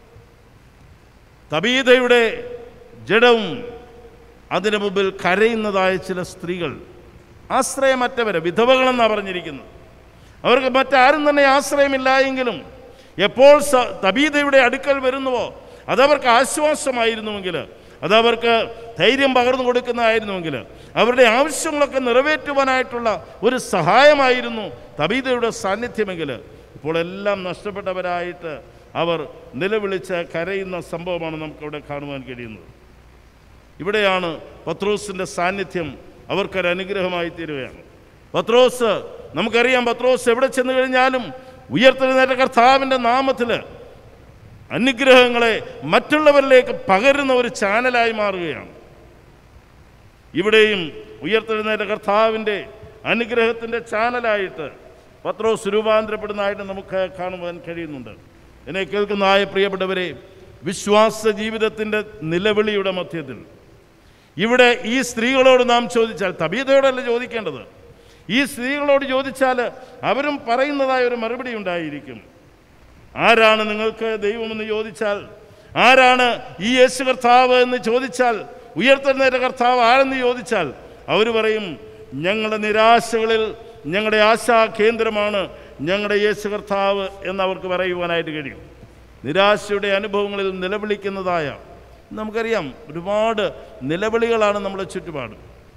തബീതയുടെ ജഡവും അതിന് മുമ്പിൽ കരയുന്നതായ ചില സ്ത്രീകൾ. ആശ്രയമറ്റവരെ, വിധവകളെന്നാണ് പറഞ്ഞിരിക്കുന്നത്. അവർക്ക് മറ്റാരും തന്നെ ആശ്രയമില്ല എങ്കിലും എപ്പോൾ തബീതയുടെ അടുക്കൽ വരുന്നുവോ അതവർക്ക് ആശ്വാസമായിരുന്നുവെങ്കിൽ, അതവർക്ക് ധൈര്യം പകർന്നു കൊടുക്കുന്നതായിരുന്നുവെങ്കിൽ, അവരുടെ ആവശ്യങ്ങളൊക്കെ നിറവേറ്റുവാനായിട്ടുള്ള ഒരു സഹായമായിരുന്നു തബീതയുടെ സാന്നിധ്യമെങ്കിൽ, ഇപ്പോൾ എല്ലാം നഷ്ടപ്പെട്ടവരായിട്ട് അവർ നിലവിളിച്ച് കരയുന്ന സംഭവമാണ് നമുക്കവിടെ കാണുവാൻ കഴിയുന്നത്. ഇവിടെയാണ് പത്രോസിൻ്റെ സാന്നിധ്യം അവർക്കൊരു അനുഗ്രഹമായി തീരുകയാണ്. പത്രോസ്, നമുക്കറിയാം, പത്രോസ് എവിടെ ചെന്ന് കഴിഞ്ഞാലും ഉയർത്തെഴുന്നേറ്റ കർത്താവിൻ്റെ നാമത്തിൽ അനുഗ്രഹങ്ങളെ മറ്റുള്ളവരിലേക്ക് പകരുന്ന ഒരു ചാനലായി മാറുകയാണ്. ഇവിടെയും ഉയർത്തെഴുന്നേറ്റ കർത്താവിൻ്റെ അനുഗ്രഹത്തിൻ്റെ ചാനലായിട്ട് പത്രോസ് രൂപാന്തരപ്പെടുന്നതായിട്ട് നമുക്ക് കാണുവാൻ കഴിയുന്നുണ്ട്. എന്നെ കേൾക്കുന്നതായ പ്രിയപ്പെട്ടവരെ, വിശ്വാസ ജീവിതത്തിൻ്റെ നിലവിളിയുടെ മധ്യത്തിൽ ഇവിടെ ഈ സ്ത്രീകളോട് നാം ചോദിച്ചാൽ, തബീതയോടല്ല ചോദിക്കേണ്ടത്, ഈ സ്ത്രീകളോട് ചോദിച്ചാൽ അവരും പറയുന്നതായ ഒരു മറുപടി ഉണ്ടായിരിക്കും. ആരാണ് നിങ്ങൾക്ക് ദൈവമെന്ന് ചോദിച്ചാൽ, ആരാണ് ഈ യേശു കർത്താവ് എന്ന് ചോദിച്ചാൽ, ഉയർത്തെഴുന്നേറ്റ കർത്താവ് ആരെന്ന് ചോദിച്ചാൽ അവർ പറയും, ഞങ്ങളുടെ നിരാശകളിൽ ഞങ്ങളുടെ ആശാ കേന്ദ്രമാണ് ഞങ്ങളുടെ യേശു കർത്താവ് എന്നവർക്ക് പറയുവാനായിട്ട് കഴിയും. നിരാശയുടെ അനുഭവങ്ങളിൽ നിലവിളിക്കുന്നതായ, നമുക്കറിയാം, ഒരുപാട് നിലവിളികളാണ് നമ്മുടെ ചുറ്റുപാട്.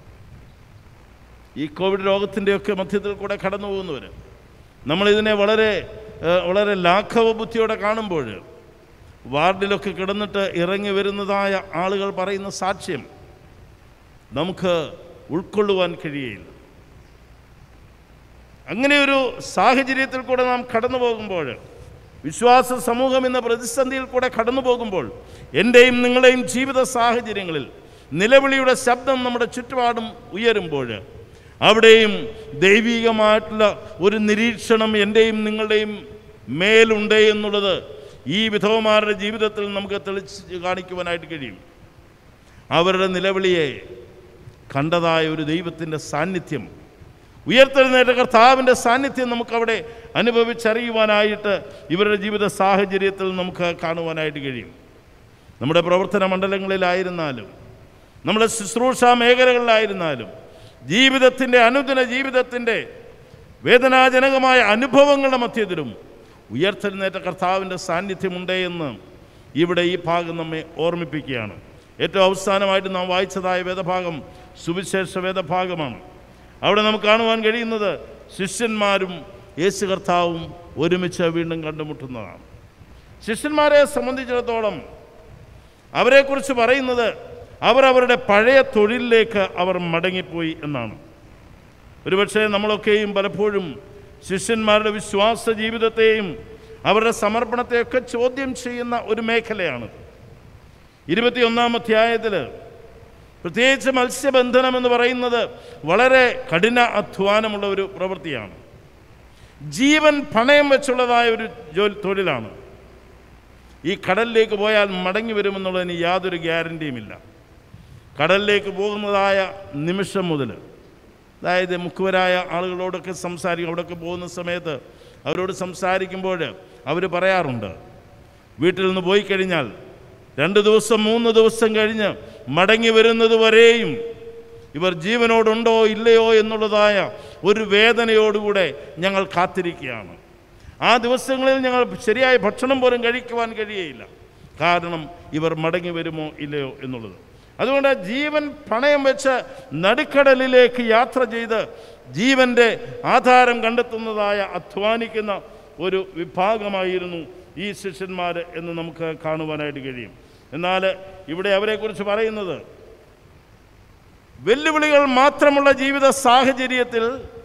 ഈ കോവിഡ് രോഗത്തിൻ്റെയൊക്കെ മധ്യത്തിൽ കൂടെ കടന്നു പോകുന്നവർ, നമ്മളിതിനെ വളരെ വളരെ ലാഘവ ബുദ്ധിയോടെ കാണുമ്പോൾ വാർഡിലൊക്കെ കിടന്നിട്ട് ഇറങ്ങി വരുന്നതായ ആളുകൾ പറയുന്ന സാക്ഷ്യം നമുക്ക് ഉൾക്കൊള്ളുവാൻ കഴിയില്ല. അങ്ങനെയൊരു സാഹചര്യത്തിൽ കൂടെ നാം കടന്നു പോകുമ്പോൾ, വിശ്വാസ സമൂഹം എന്ന പ്രതിസന്ധിയിൽ കൂടെ കടന്നു പോകുമ്പോൾ, എൻ്റെയും നിങ്ങളുടെയും ജീവിത സാഹചര്യങ്ങളിൽ നിലവിളിയുടെ ശബ്ദം നമ്മുടെ ചുറ്റുപാടും ഉയരുമ്പോൾ, അവിടെയും ദൈവികമായിട്ടുള്ള ഒരു നിരീക്ഷണം എൻ്റെയും നിങ്ങളുടെയും മേലുണ്ട് എന്നുള്ളത് ഈ വിധവമാരുടെ ജീവിതത്തിൽ നമുക്ക് തെളിച്ച് കാണിക്കുവാനായിട്ട് കഴിയും. അവരുടെ നിലവിളിയെ കണ്ടതായ ഒരു ദൈവത്തിൻ്റെ സാന്നിധ്യം, ഉയർത്തെഴുന്നേറ്റ കർത്താവിൻ്റെ സാന്നിധ്യം നമുക്കവിടെ അനുഭവിച്ചറിയുവാനായിട്ട് ഇവരുടെ ജീവിത സാഹചര്യത്തിൽ നമുക്ക് കാണുവാനായിട്ട് കഴിയും. നമ്മുടെ പ്രവർത്തന മണ്ഡലങ്ങളിലായിരുന്നാലും, നമ്മുടെ ശുശ്രൂഷാ മേഖലകളിലായിരുന്നാലും, ജീവിതത്തിൻ്റെ അനുദിന ജീവിതത്തിൻ്റെ വേദനാജനകമായ അനുഭവങ്ങളുടെ മധ്യത്തിലും ഉയർത്തെഴുന്നേറ്റ കർത്താവിൻ്റെ സാന്നിധ്യമുണ്ട് എന്ന് ഇവിടെ ഈ ഭാഗം നമ്മെ ഓർമ്മിപ്പിക്കുകയാണ്. ഏറ്റവും അവസാനമായിട്ട് നാം വായിച്ചതായ വേദഭാഗം സുവിശേഷ വേദഭാഗമാണ്. അവിടെ നമുക്ക് കാണുവാൻ കഴിയുന്നത് ശിഷ്യന്മാരും യേശു കർത്താവും ഒരുമിച്ച് വീണ്ടും കണ്ടുമുട്ടുന്നതാണ്. ശിഷ്യന്മാരെ സംബന്ധിച്ചിടത്തോളം അവരെക്കുറിച്ച് പറയുന്നത് അവർ അവരുടെ പഴയ തൊഴിലിലേക്ക് അവർ മടങ്ങിപ്പോയി എന്നാണ്. ഒരുപക്ഷെ നമ്മളൊക്കെയും പലപ്പോഴും ശിഷ്യന്മാരുടെ വിശ്വാസ ജീവിതത്തെയും അവരുടെ സമർപ്പണത്തെയൊക്കെ ചോദ്യം ചെയ്യുന്ന ഒരു മേഖലയാണ്. 21-ാം അധ്യായത്തിൽ പ്രത്യേകിച്ച് മത്സ്യബന്ധനം എന്ന് പറയുന്നത് വളരെ കഠിന അധ്വാനമുള്ള ഒരു പ്രവൃത്തിയാണ്. ജീവൻ പണയം വെച്ചുള്ളതായ ഒരു തൊഴിലാണ്. ഈ കടലിലേക്ക് പോയാൽ മടങ്ങി വരുമെന്നുള്ളതിന് യാതൊരു ഗ്യാരൻറ്റിയുമില്ല. കടലിലേക്ക് പോകുന്നതായ നിമിഷം മുതൽ, അതായത് മുക്കുവരായ ആളുകളോടൊക്കെ സംസാരിക്കും. അവിടെയൊക്കെ പോകുന്ന സമയത്ത് അവരോട് സംസാരിക്കുമ്പോൾ അവർ പറയാറുണ്ട്, വീട്ടിൽ നിന്ന് പോയി കഴിഞ്ഞാൽ 2 ദിവസം 3 ദിവസം കഴിഞ്ഞ് മടങ്ങി വരുന്നത് വരെയും ഇവർ ജീവനോടുണ്ടോ ഇല്ലയോ എന്നുള്ളതായ ഒരു വേദനയോടുകൂടെ ഞങ്ങൾ കാത്തിരിക്കുകയാണ്. ആ ദിവസങ്ങളിൽ ഞങ്ങൾ ശരിയായ ഭക്ഷണം പോലും കഴിക്കുവാൻ കഴിയുകയില്ല. കാരണം ഇവർ മടങ്ങി വരുമോ ഇല്ലയോ എന്നുള്ളത്. അതുകൊണ്ട് ജീവൻ പണയം വെച്ച് നടുക്കടലിലേക്ക് യാത്ര ചെയ്ത് ജീവൻ്റെ ആധാരം കണ്ടെത്തുന്നതായ അധ്വാനിക്കുന്ന ഒരു വിഭാഗമായിരുന്നു ഈ ശിഷ്യന്മാർ എന്ന് നമുക്ക് കാണുവാനായിട്ട് കഴിയും. എന്നാൽ ഇവിടെ അവരെക്കുറിച്ച് പറയുന്നത് വെല്ലുവിളികൾ മാത്രമുള്ള ജീവിത സാഹചര്യത്തിൽ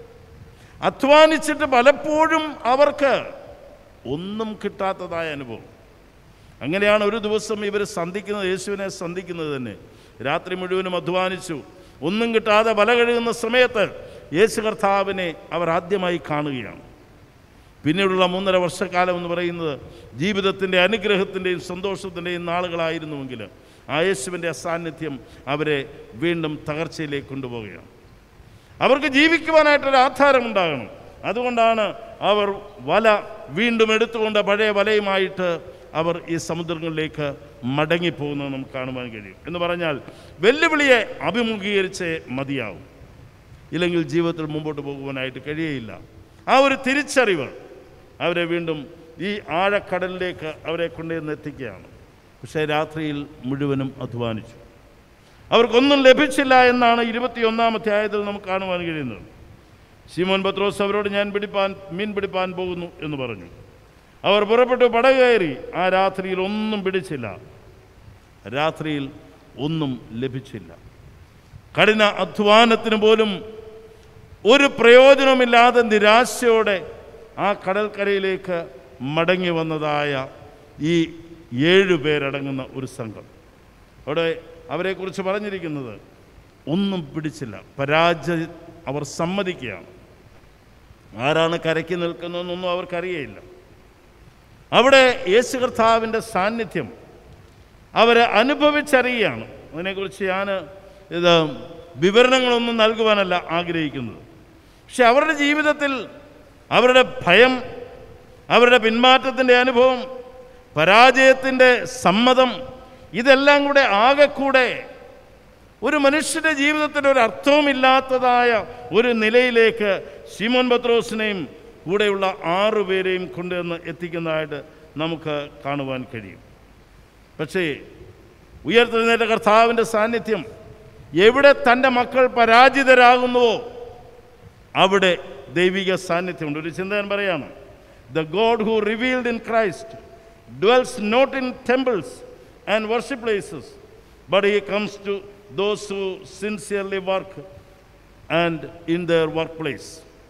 അധ്വാനിച്ചിട്ട് പലപ്പോഴും അവർക്ക് ഒന്നും കിട്ടാത്തതായ അനുഭവം. അങ്ങനെയാണ് ഒരു ദിവസം ഇവർ സന്ധിക്കുന്നത്, യേശുവിനെ സന്ധിക്കുന്നത് തന്നെ. രാത്രി മുഴുവനും അധ്വാനിച്ചു, ഒന്നും കിട്ടാതെ വല കഴുകുന്ന സമയത്ത് യേശു കർത്താവിനെ അവർ ആദ്യമായി കാണുകയാണ്. പിന്നീടുള്ള 3.5 വർഷക്കാലം എന്ന് പറയുന്നത് ജീവിതത്തിൻ്റെ അനുഗ്രഹത്തിൻ്റെയും സന്തോഷത്തിൻ്റെയും നാളുകളായിരുന്നുവെങ്കിൽ ആ യേശുവിൻ്റെ അസാന്നിധ്യം അവരെ വീണ്ടും തകർച്ചയിലേക്ക് കൊണ്ടുപോവുകയാണ്. അവർക്ക് ജീവിക്കുവാനായിട്ടൊരു ആധാരമുണ്ടാകണം. അതുകൊണ്ടാണ് അവർ വല വീണ്ടും എടുത്തുകൊണ്ട് പഴയ വലയുമായിട്ട് അവർ ഈ സമുദ്രങ്ങളിലേക്ക് മടങ്ങിപ്പോകുന്നത് നമുക്ക് കാണുവാൻ കഴിയും. എന്ന് പറഞ്ഞാൽ വെല്ലുവിളിയെ അഭിമുഖീകരിച്ചേ മതിയാവും, ഇല്ലെങ്കിൽ ജീവിതത്തിൽ മുമ്പോട്ട് പോകുവാനായിട്ട് കഴിയുകയില്ല. ആ ഒരു തിരിച്ചറിവ് അവരെ വീണ്ടും ഈ ആഴക്കടലിലേക്ക് അവരെ കൊണ്ടുവന്ന് എത്തിക്കുകയാണ്. പക്ഷേ രാത്രിയിൽ മുഴുവനും അധ്വാനിച്ചു, അവർക്കൊന്നും ലഭിച്ചില്ല എന്നാണ് 21-ാം അധ്യായത്തിൽ നമുക്ക് കാണുവാൻ കഴിയുന്നത്. ശിമോൻ പത്രോസ് അവരോട്, ഞാൻ മീൻ പിടിപ്പാൻ പോകുന്നു എന്ന് പറഞ്ഞു. അവർ പുറപ്പെട്ടു, പടക് കയറി. ആ രാത്രിയിൽ ഒന്നും പിടിച്ചില്ല, രാത്രിയിൽ ഒന്നും ലഭിച്ചില്ല. കഠിന അധ്വാനത്തിന് പോലും ഒരു പ്രയോജനമില്ലാതെ നിരാശയോടെ ആ കടൽക്കരയിലേക്ക് മടങ്ങി വന്നതായ ഈ 7 പേരടങ്ങുന്ന ഒരു സംഘം. അവിടെ അവരെക്കുറിച്ച് പറഞ്ഞിരിക്കുന്നത് ഒന്നും പിടിച്ചില്ല, പരാജയം അവർ സമ്മതിക്കുകയാണ്. ആരാണ് കരയ്ക്ക് നിൽക്കുന്നതെന്നൊന്നും അവർക്കറിയയില്ല. അവിടെ യേശു കർത്താവിൻ്റെ സാന്നിധ്യം അവരെ അനുഭവിച്ചറിയുകയാണ്. അതിനെക്കുറിച്ച് ഞാൻ വിവരണങ്ങളൊന്നും നൽകുവാനല്ല ആഗ്രഹിക്കുന്നത്. പക്ഷെ അവരുടെ ജീവിതത്തിൽ അവരുടെ ഭയം, അവരുടെ പിന്മാറ്റത്തിൻ്റെ അനുഭവം, പരാജയത്തിൻ്റെ സമ്മതം, ഇതെല്ലാം കൂടെ ആകെക്കൂടെ ഒരു മനുഷ്യൻ്റെ ജീവിതത്തിൽ ഒരു അർത്ഥവുമില്ലാത്തതായ ഒരു നിലയിലേക്ക് ശിമോൻ പത്രോസിനെയും കൂടെയുള്ള 6 പേരെയും കൊണ്ടുവന്ന് എത്തിക്കുന്നതായിട്ട് നമുക്ക് കാണുവാൻ കഴിയും. പക്ഷേ ഉയർത്തെഴുന്നേറ്റ കർത്താവിൻ്റെ സാന്നിധ്യം എവിടെ തൻ്റെ മക്കൾ പരാജിതരാകുന്നുവോ അവിടെ ദൈവിക സാന്നിധ്യമുണ്ട്. ഒരു ചിന്തകൻ പറയാണ്, the God who revealed in Christ dwells not in temples and worship places, but he comes to those who sincerely work and in their workplace.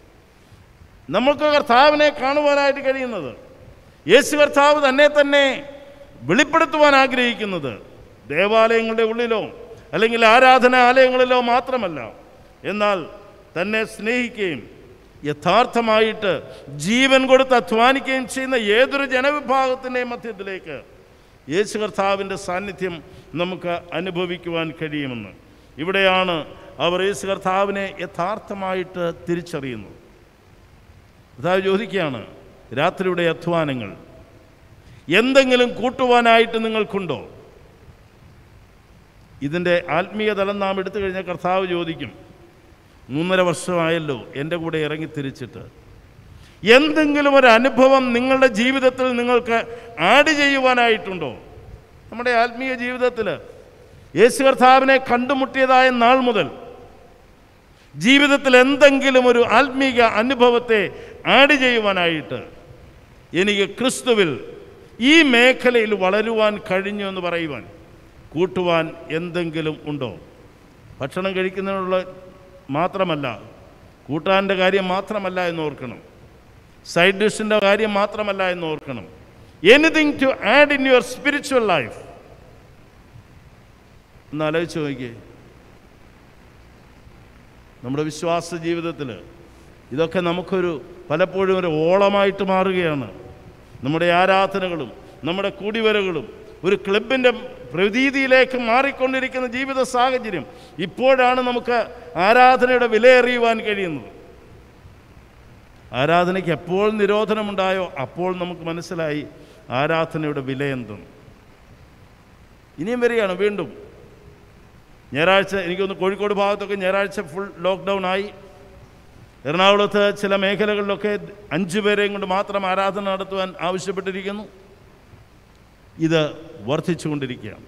നമ്മൾക്ക് കർത്താവിനെ കാണുവാനായിട്ട് കഴിയുന്നത്, യേശു കർത്താവ് തന്നെ വെളിപ്പെടുത്തുവാൻ ആഗ്രഹിക്കുന്നത് ദേവാലയങ്ങളുടെ ഉള്ളിലോ അല്ലെങ്കിൽ ആരാധനാലയങ്ങളിലോ മാത്രമല്ല, എന്നാൽ തന്നെ സ്നേഹിക്കുകയും യഥാർത്ഥമായിട്ട് ജീവൻ കൊടുത്ത് അധ്വാനിക്കുകയും ചെയ്യുന്ന ഏതൊരു ജനവിഭാഗത്തിൻ്റെയും മധ്യത്തിലേക്ക് യേശു കർത്താവിൻ്റെ സാന്നിധ്യം നമുക്ക് അനുഭവിക്കുവാൻ കഴിയുമെന്ന്. ഇവിടെയാണ് അവർ യേശു കർത്താവിനെ യഥാർത്ഥമായിട്ട് തിരിച്ചറിയുന്നത്. കർത്താവ് ചോദിക്കുകയാണ്, രാത്രിയുടെ അധ്വാനങ്ങൾ എന്തെങ്കിലും കൂട്ടുവാനായിട്ട് നിങ്ങൾക്കുണ്ടോ? ഇതിൻ്റെ ആത്മീയ തലം നാം എടുത്തു കഴിഞ്ഞാൽ കർത്താവ് ചോദിക്കും, 3.5 വർഷമായല്ലോ എൻ്റെ കൂടെ ഇറങ്ങി തിരിച്ചിട്ട്, എന്തെങ്കിലും ഒരു അനുഭവം നിങ്ങളുടെ ജീവിതത്തിൽ നിങ്ങൾക്ക് ആഡ് ചെയ്യുവാനായിട്ടുണ്ടോ? നമ്മുടെ ആത്മീയ ജീവിതത്തിൽ യേശു കർത്താവിനെ കണ്ടുമുട്ടിയതായ നാൾ മുതൽ ജീവിതത്തിൽ എന്തെങ്കിലും ഒരു ആത്മീയ അനുഭവത്തെ ആഡ് ചെയ്യുവാനായിട്ട് എനിക്ക് ക്രിസ്തുവിൽ ഈ മേഖലയിൽ വളരുവാൻ കഴിഞ്ഞു എന്ന് പറയുവാൻ കൂട്ടുവാൻ എന്തെങ്കിലും ഉണ്ടോ? ഭക്ഷണം കഴിക്കുന്നതിനുള്ള മാത്രമല്ല, കൂട്ടാൻ്റെ കാര്യം മാത്രമല്ല എന്ന് ഓർക്കണം. സൈഡ് ഡിഷിൻ്റെ കാര്യം മാത്രമല്ല എന്ന് ഓർക്കണം. Anything to add in your spiritual life. ഒന്ന് ആലോചിച്ച് നോക്കിയേ. നമ്മുടെ വിശ്വാസ ജീവിതത്തിൽ ഇതൊക്കെ നമുക്കൊരു പലപ്പോഴും ഒരു ഓളമായിട്ട് മാറുകയാണ്. നമ്മുടെ ആരാധനകളും നമ്മുടെ കൂടിവരകളും ഒരു ക്ലബിൻ്റെ പ്രതീതിയിലേക്ക് മാറിക്കൊണ്ടിരിക്കുന്ന ജീവിത സാഹചര്യം. ഇപ്പോഴാണ് നമുക്ക് ആരാധനയുടെ വിലയറിയുവാൻ കഴിയുന്നത്. ആരാധനയ്ക്ക് എപ്പോൾ നിരോധനമുണ്ടായോ അപ്പോൾ നമുക്ക് മനസ്സിലായി ആരാധനയുടെ വില എന്തെന്ന്. ഇനിയും വരികയാണ് വീണ്ടും. ഞായറാഴ്ച എനിക്കൊന്ന് കോഴിക്കോട് ഭാഗത്തൊക്കെ ഞായറാഴ്ച ഫുൾ ലോക്ക്ഡൗൺ ആയി. എറണാകുളത്ത് ചില മേഖലകളിലൊക്കെ 5 പേരെയും കൊണ്ട് മാത്രം ആരാധന നടത്തുവാൻ ആവശ്യപ്പെട്ടിരിക്കുന്നു. ഇത് വർദ്ധിച്ചുകൊണ്ടിരിക്കുകയാണ്.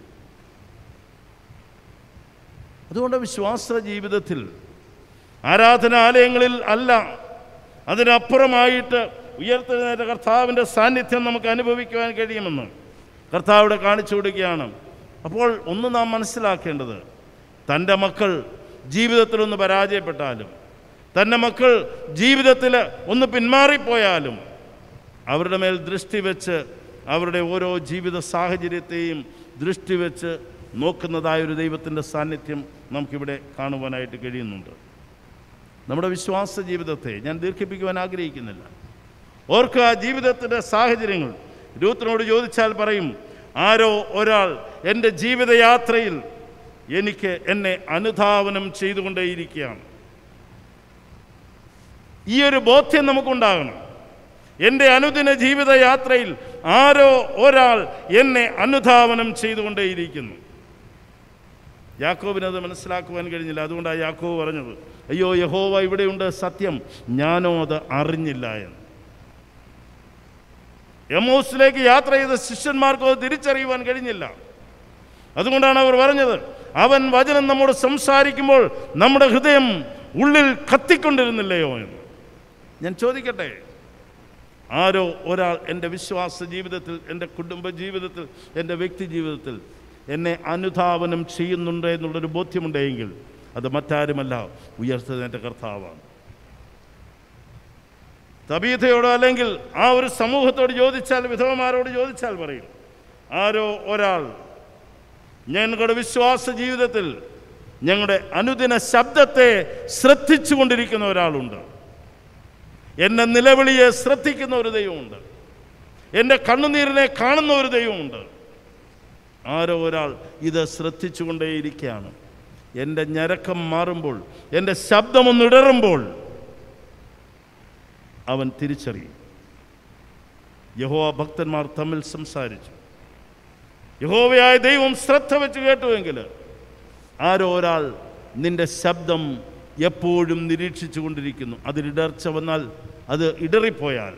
അതുകൊണ്ട് വിശ്വാസ ജീവിതത്തിൽ ആരാധനാലയങ്ങളിൽ അല്ല, അതിനപ്പുറമായിട്ട് ഉയർത്തെഴുന്നേറ്റ കർത്താവിൻ്റെ സാന്നിധ്യം നമുക്ക് അനുഭവിക്കുവാൻ കഴിയുമെന്ന് കർത്താവിടെ കാണിച്ചു കൊടുക്കുകയാണ്. അപ്പോൾ ഒന്ന് നാം മനസ്സിലാക്കേണ്ടത്, തൻ്റെ മക്കൾ ജീവിതത്തിലൊന്ന് പരാജയപ്പെട്ടാലും, തൻ്റെ മക്കൾ ജീവിതത്തിൽ ഒന്ന് പിന്മാറിപ്പോയാലും അവരുടെ മേൽ ദൃഷ്ടി വെച്ച്, അവരുടെ ഓരോ ജീവിത സാഹചര്യത്തെയും ദൃഷ്ടി വെച്ച് നോക്കുന്നതായൊരു ദൈവത്തിൻ്റെ സാന്നിധ്യം നമുക്കിവിടെ കാണുവാനായിട്ട് കഴിയുന്നുണ്ട്. നമ്മുടെ വിശ്വാസ ജീവിതത്തെ ഞാൻ ദീർഘിപ്പിക്കുവാൻ ആഗ്രഹിക്കുന്നില്ല. ഓർക്കുക, ജീവിതത്തിൻ്റെ സാഹചര്യങ്ങൾ രൂത്തിനോട് ചോദിച്ചാൽ പറയും, ആരോ ഒരാൾ എൻ്റെ ജീവിതയാത്രയിൽ എന്നെ അനുധാവനം ചെയ്തുകൊണ്ടേയിരിക്കുകയാണ്. ഈ ഒരു ബോധ്യം നമുക്കുണ്ടാകണം. എൻ്റെ അനുദിന ജീവിതയാത്രയിൽ ആരോ ഒരാൾ എന്നെ അനുധാവനം ചെയ്തുകൊണ്ടേയിരിക്കുന്നു. യാക്കോബിനത് മനസ്സിലാക്കുവാൻ കഴിഞ്ഞില്ല. അതുകൊണ്ടാണ് യാക്കോബ് പറഞ്ഞത്, അയ്യോ യഹോവ ഇവിടെയുണ്ട്, സത്യം ഞാനോ അത് അറിഞ്ഞില്ല എന്ന്. എമ്മോസിലേക്ക് യാത്ര ചെയ്ത ശിഷ്യന്മാർക്കോ അത് തിരിച്ചറിയുവാൻ കഴിഞ്ഞില്ല. അതുകൊണ്ടാണ് അവർ പറഞ്ഞത്, അവൻ വചനം നമ്മോട് സംസാരിക്കുമ്പോൾ നമ്മുടെ ഹൃദയം ഉള്ളിൽ കത്തിക്കൊണ്ടിരുന്നില്ലയോ എന്ന്. ഞാൻ ചോദിക്കട്ടെ, ആരോ ഒരാൾ എൻ്റെ വിശ്വാസ ജീവിതത്തിൽ, എൻ്റെ കുടുംബ ജീവിതത്തിൽ, എൻ്റെ വ്യക്തി ജീവിതത്തിൽ എന്നെ അനുധാവനം ചെയ്യുന്നുണ്ട് എന്നുള്ളൊരു ബോധ്യമുണ്ടെങ്കിൽ അത് മറ്റാരുമല്ല, ഉയർത്തെഴുന്നേറ്റ കർത്താവാണ്. തബീഥയോടോ അല്ലെങ്കിൽ ആ ഒരു സമൂഹത്തോട് ചോദിച്ചാൽ, വിധവമാരോട് ചോദിച്ചാൽ പറയും, ആരോ ഒരാൾ ഞങ്ങളുടെ വിശ്വാസ ജീവിതത്തിൽ ഞങ്ങളുടെ അനുദിന ശബ്ദത്തെ ശ്രദ്ധിച്ചു കൊണ്ടിരിക്കുന്ന ഒരാളുണ്ട്. എൻ്റെ നിലവിളിയെ ശ്രദ്ധിക്കുന്ന ഒരു ദൈവമുണ്ട്. എൻ്റെ കണ്ണുനീരിനെ കാണുന്ന ഒരു ദൈവമുണ്ട്. ആരോ ഒരാൾ ഇത് ശ്രദ്ധിച്ചു കൊണ്ടേയിരിക്കുകയാണ്. എൻ്റെ ഞരക്കം മാറുമ്പോൾ, എൻ്റെ ശബ്ദമൊന്നിടറുമ്പോൾ അവൻ തിരിച്ചറിയും. യഹോവ ഭക്തന്മാർ തമ്മിൽ സംസാരിച്ചു. യഹോവയായ ദൈവം ശ്രദ്ധ വെച്ച് കേട്ടുവെങ്കിൽ ആരോ ഒരാൾ നിൻ്റെ ശബ്ദം എപ്പോഴും നിരീക്ഷിച്ചു കൊണ്ടിരിക്കുന്നു. അതിലിടർച്ച വന്നാൽ, അത് ഇടറിപ്പോയാൽ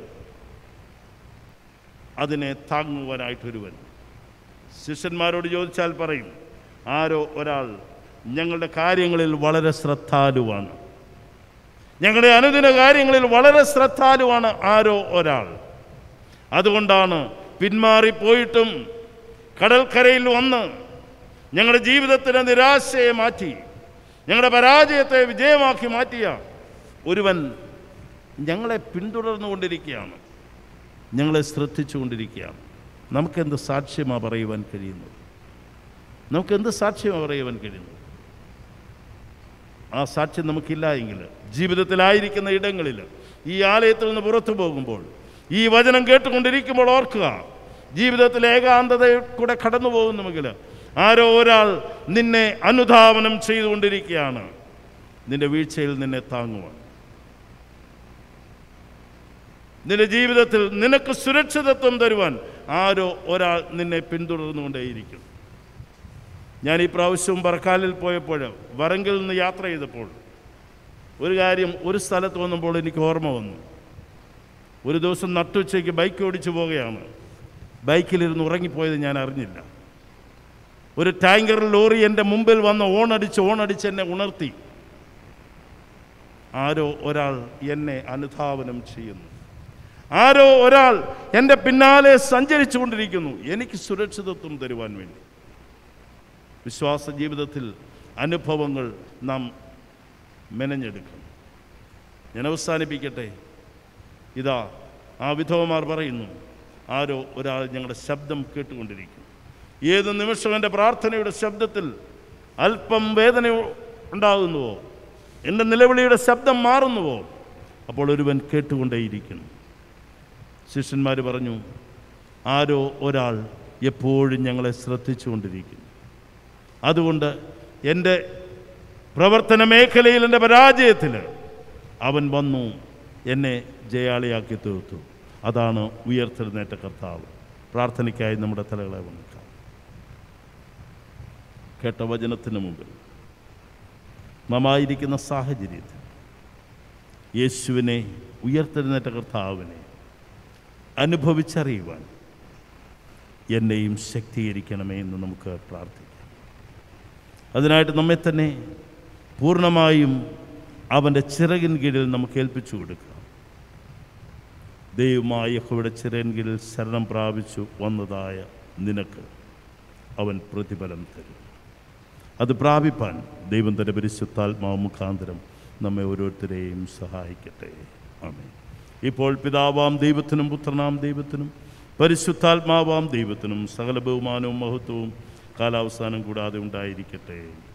അതിനെ താങ്ങുവാനായിട്ടൊരുവൻ. ശിഷ്യന്മാരോട് ചോദിച്ചാൽ പറയും, ആരോ ഒരാൾ ഞങ്ങളുടെ കാര്യങ്ങളിൽ വളരെ ശ്രദ്ധാലുവാണ്, ഞങ്ങളുടെ അനുദിന കാര്യങ്ങളിൽ വളരെ ശ്രദ്ധാലുവാണ് ആരോ ഒരാൾ. അതുകൊണ്ടാണ് പിന്മാറിപ്പോയിട്ടും കടൽക്കരയിൽ വന്ന് ഞങ്ങളുടെ ജീവിതത്തിൻ്റെ നിരാശയെ മാറ്റി, ഞങ്ങളുടെ പരാജയത്തെ വിജയമാക്കി മാറ്റിയ ഒരുവൻ ഞങ്ങളെ പിന്തുടർന്നുകൊണ്ടിരിക്കുകയാണ്, ഞങ്ങളെ ശ്രദ്ധിച്ചുകൊണ്ടിരിക്കുകയാണ്. നമുക്കെന്ത് സാക്ഷ്യമാണ് പറയുവാൻ കഴിയുന്നത്? നമുക്കെന്ത് സാക്ഷ്യമാണ് പറയുവാൻ കഴിയുന്നത്? ആ സാക്ഷ്യം നമുക്കില്ല എങ്കിൽ ജീവിതത്തിലായിരിക്കുന്ന ഇടങ്ങളിൽ, ഈ ആലയത്തിൽ നിന്ന് പുറത്തു പോകുമ്പോൾ, ഈ വചനം കേട്ടുകൊണ്ടിരിക്കുമ്പോൾ ഓർക്കുക, ജീവിതത്തിൽ ഏകാന്തതയിൽ കൂടെ കടന്നു പോകുന്നുവെങ്കിൽ ആരോ ഒരാൾ നിന്നെ അനുധാവനം ചെയ്തുകൊണ്ടിരിക്കുകയാണ്, നിന്റെ വീഴ്ചയിൽ നിന്നെ താങ്ങുവാൻ. നിന്റെ ജീവിതത്തിൽ നിനക്ക് സുരക്ഷിതത്വം തരുവാൻ ആരോ ഒരാൾ നിന്നെ പിന്തുടർന്നുകൊണ്ടേയിരിക്കും. ഞാൻ ഈ പ്രാവശ്യവും പറക്കാലിൽ പോയപ്പോൾ, വറങ്കിൽ നിന്ന് യാത്ര ചെയ്തപ്പോൾ ഒരു കാര്യം, ഒരു സ്ഥലത്ത് വന്നപ്പോൾ എനിക്ക് ഓർമ്മ വന്നു. ഒരു ദിവസം നട്ടുച്ചയ്ക്ക് ബൈക്ക് ഓടിച്ചു പോവുകയാണ്. ബൈക്കിലിരുന്ന് ഉറങ്ങിപ്പോയത് ഞാൻ അറിഞ്ഞില്ല. ഒരു ടാങ്കർ ലോറി എൻ്റെ മുമ്പിൽ വന്ന് ഓണടിച്ച് എന്നെ ഉണർത്തി. ആരോ ഒരാൾ എന്നെ അനുധാവനം ചെയ്യുന്നു. ആരോ ഒരാൾ എൻ്റെ പിന്നാലെ സഞ്ചരിച്ചു കൊണ്ടിരിക്കുന്നു, എനിക്ക് സുരക്ഷിതത്വം തരുവാൻ വേണ്ടി. വിശ്വാസ ജീവിതത്തിൽ അനുഭവങ്ങൾ നാം മെനഞ്ഞെടുക്കണം. ഞാൻ അവസാനിപ്പിക്കട്ടെ. ഇതാ ആ വിധവമാർ പറയുന്നു, ആരോ ഒരാൾ ഞങ്ങളുടെ ശബ്ദം കേട്ടുകൊണ്ടിരിക്കും. ഏത് നിമിഷം എൻ്റെ പ്രാർത്ഥനയുടെ ശബ്ദത്തിൽ അല്പം വേദന ഉണ്ടാകുന്നുവോ, എൻ്റെ നിലവിളിയുടെ ശബ്ദം മാറുന്നുവോ, അപ്പോൾ ഒരുവൻ കേട്ടുകൊണ്ടേയിരിക്കുന്നു. ശിഷ്യന്മാർ പറഞ്ഞു, ആരോ ഒരാൾ എപ്പോഴും ഞങ്ങളെ ശ്രദ്ധിച്ചുകൊണ്ടിരിക്കുന്നു. അതുകൊണ്ട് എൻ്റെ പ്രവർത്തന മേഖലയിൽ, എൻ്റെ പരാജയത്തിൽ അവൻ വന്നു എന്നെ ജയാളിയാക്കി തീർത്തു. അതാണ് ഉയർത്തെഴുന്നേറ്റ കർത്താവ്. പ്രാർത്ഥനയ്ക്കായി നമ്മുടെ തലകളെ വണക്കാം. കേട്ട വചനത്തിന് മുമ്പിൽ നാം ആയിരിക്കുന്ന സാഹചര്യത്തിൽ യേശുവിനെ, ഉയർത്തെഴുന്നേറ്റ കർത്താവിനെ അനുഭവിച്ചറിയുവാൻ എന്നെയും ശക്തീകരിക്കണമേ എന്ന് നമുക്ക് പ്രാർത്ഥിക്കാം. അതിനായിട്ട് നമ്മെ തന്നെ പൂർണ്ണമായും അവൻ്റെ ചിറകിൻ കീഴിൽ നമുക്ക് ഏൽപ്പിച്ചു കൊടുക്കാം. ദൈവമായ യഹോവയുടെ ചിറകിൻ കീഴിൽ ശരണം പ്രാപിച്ചു വന്നതായ നിനക്ക് അവൻ പ്രതിഫലം തരും. അത് പ്രാപിപ്പാൻ ദൈവം തൻ്റെ പരിശുദ്ധാത്മാവ് മുഖാന്തരം നമ്മെ ഓരോരുത്തരെയും സഹായിക്കട്ടെ. ആമേൻ. ഇപ്പോൾ പിതാവാം ദൈവത്തിനും പുത്രനാം ദൈവത്തിനും പരിശുദ്ധാത്മാവാം ദൈവത്തിനും സകല ബഹുമാനവും മഹത്വവും കാലാവസാനം കൂടാതെ ഉണ്ടായിരിക്കട്ടെ.